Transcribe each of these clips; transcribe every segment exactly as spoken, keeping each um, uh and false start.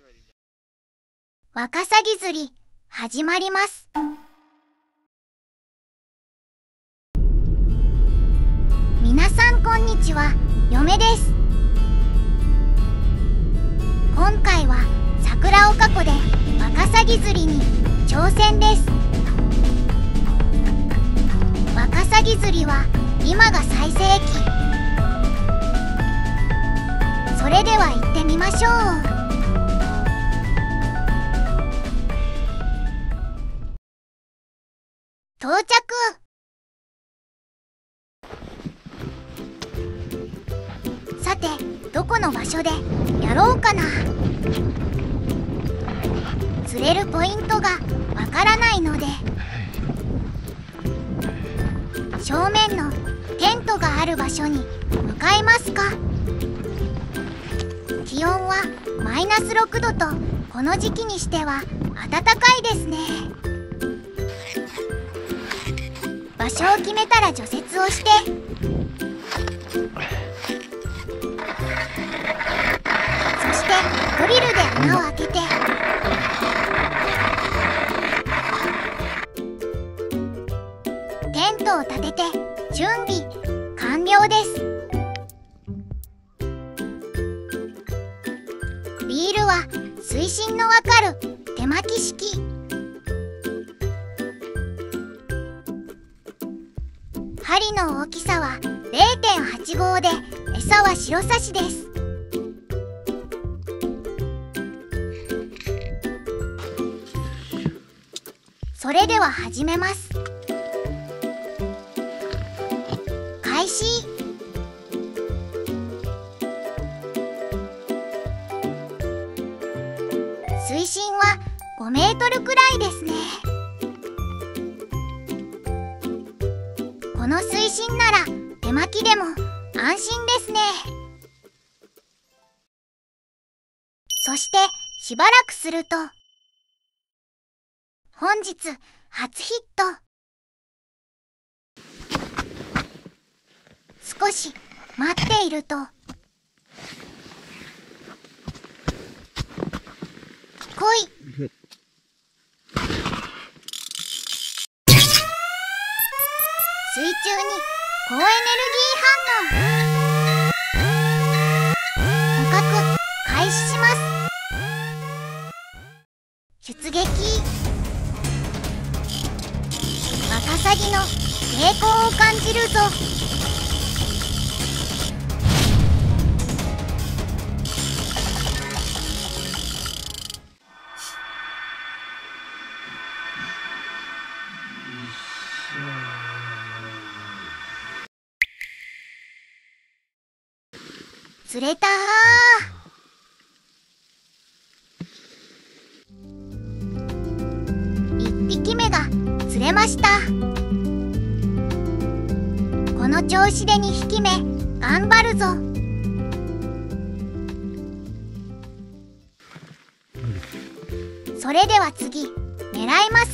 ワカサギ釣り始まります。皆さんこんにちは、嫁です。今回は桜岡湖でワカサギ釣りに挑戦です。ワカサギ釣りは今が最盛期。それでは行ってみましょう。到着。さて、どこの場所でやろうかな。釣れるポイントがわからないので、正面のテントがある場所に向かいますか。気温はマイナスろくどと、この時期にしては暖かいですね。場所を決めたら除雪をして、そしてドリルで穴を開けて、テントを立てて準備完了です。リールは水深のわかる手巻き式。針の大きさは れいてんはちご で、餌は白刺しです。それでは始めます。開始。水深はごメートルくらいですね。この水深なら手巻きでも安心ですね。そしてしばらくすると、本日初ヒット。少し待っていると、来い。水中に高エネルギー反応。捕獲開始します。出撃。ワカサギの抵抗を感じるぞ。釣れたー。いっぴきめが釣れました。この調子でにひきめ頑張るぞ。それでは次狙います。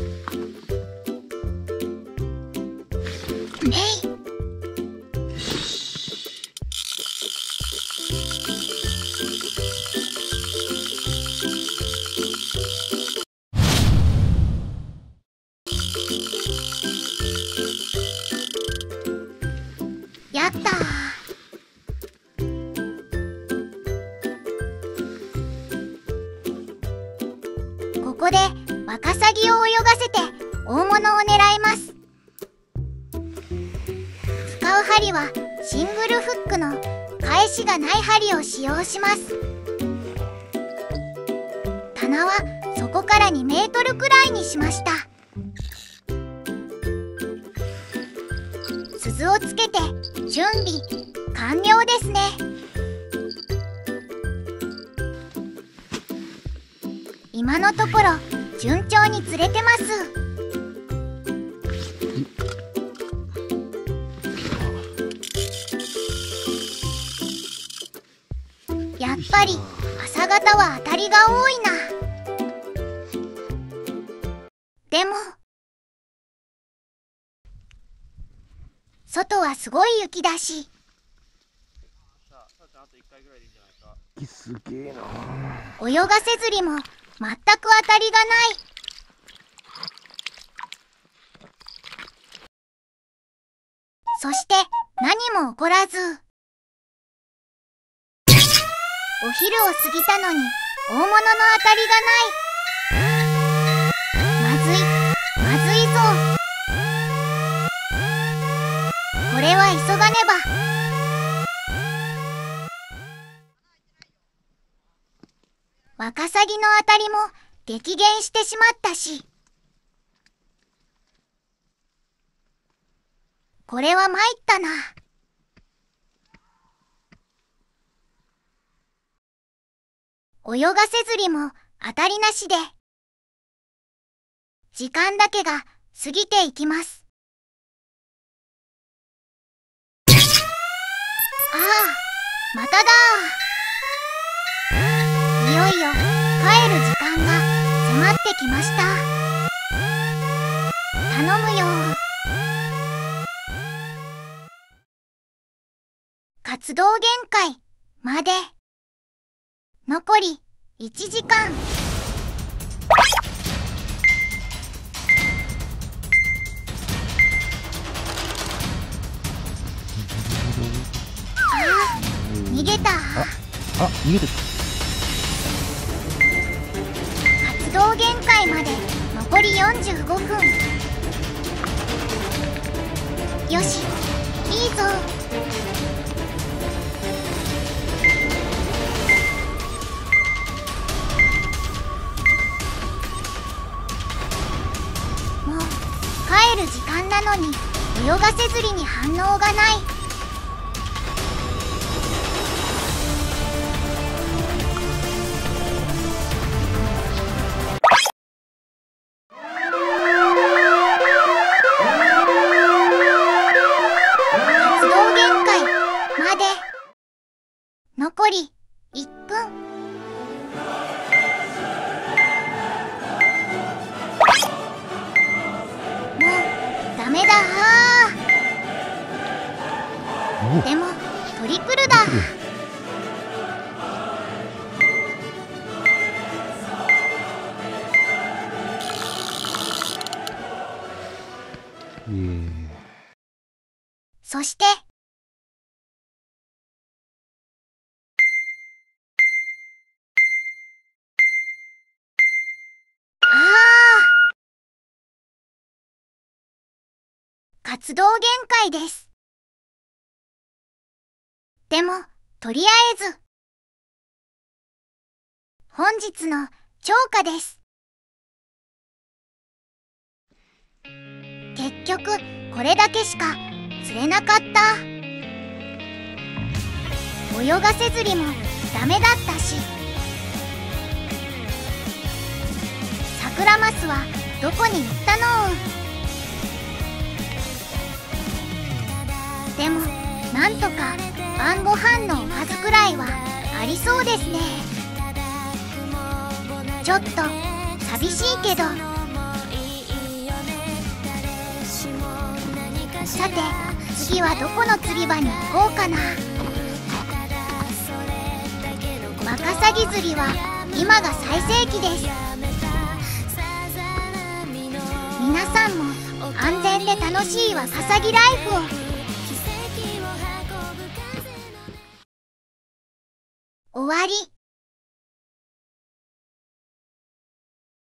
めい。やったー。ここでワカサギを泳がせて大物を狙います。使う針はシングルフックの返しがない針を使用します。棚はそこからにメートルくらいにしました。鈴をつけて準備完了ですね。今のところ順調に釣れてます。やっぱり朝方は当たりが多いな。でも外はすごい雪だし、 すげえな。 泳がせ釣りも全く当たりがない。そして何も起こらず、お昼を過ぎたのに大物の当たりがない。まずい、まずいぞ。これは急がねば。ワカサギの当たりも激減してしまったし、これは参ったな。泳がせ釣りも当たりなしで、時間だけが過ぎていきます。ああ、まただ。いよいよ帰る時間が迫ってきました。頼むよ。活動限界まで残りいちじかん。ああ、逃げた。 あ、あ、逃げてた。 活動限界まで残りよんじゅうごふん。よし、いいぞ。もう帰る時間なのに泳がせ釣りに反応がない。残りいっぷん。もうダメだ。でもトリプルだ。そして活動限界です。でもとりあえず本日の釣果です。結局これだけしか釣れなかった。泳がせ釣りもダメだったし、サクラマスはどこに行ったの？でもなんとか晩ご飯のおかずくらいはありそうですね。ちょっと寂しいけど。さて次はどこの釣り場に行こうかな。ワカサギ釣りは今が最盛期です。皆さんも安全で楽しいワカサギライフを。終わり。